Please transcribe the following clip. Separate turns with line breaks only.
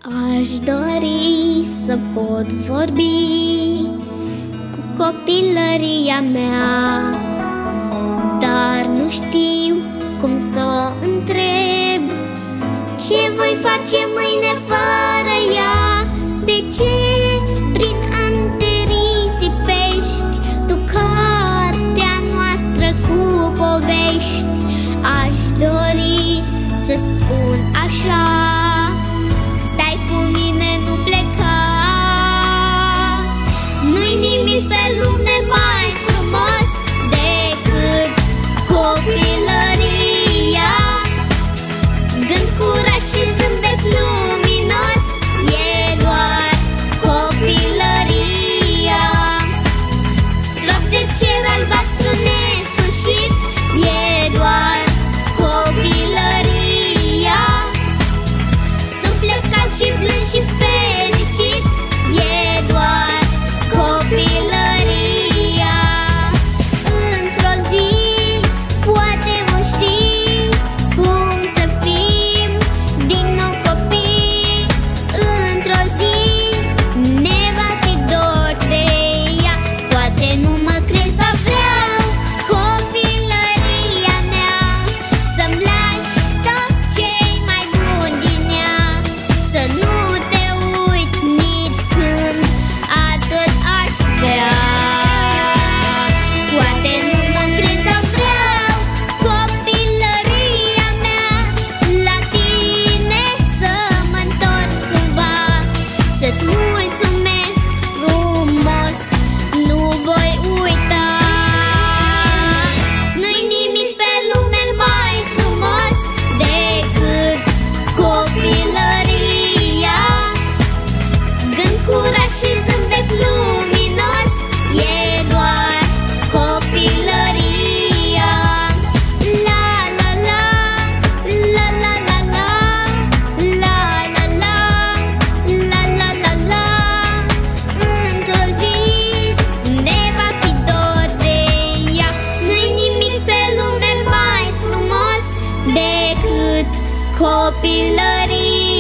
Aș dori să pot vorbi cu copilăria mea, dar nu știu cum să o întreb. Ce voi face mâine fără ea? De ce prin ani te risipești tu cartea noastră cu povești? Aș dori să spun așa: stai cu mine, nu pleca. Nu-i nimic pe lume mai frumos decât copilăria. Gând curat și zâmbet luminos, e doar copilăria. Strop de cer albastru nesfârșit, e doar copilăria. Suflet cald și blând și fericit, e doar copilăria. Într-o zi poate vom ști cum să fim din nou copii. Într-o zi ne va fi dor de ea. Poate nu mă crezi, dar vreau copilăria mea. Să-mi lași tot ce-i mai bun din ea. Să nu te uit nici când, atât aș vrea. Poate nu mă crezi, dar vreau copilăria mea. La tine să mă întorc cândva, să-ți mulțumesc frumos, nu voi uita. Nu-i nimic pe lume mai frumos decât copilăria. Gând curat și zâmbet luminos, e doar copilăria. La la la, la la la la, la la la, la la la la. Într-o zi ne va fi dor de ea. Nu-i nimic pe lume mai frumos decât copilăria.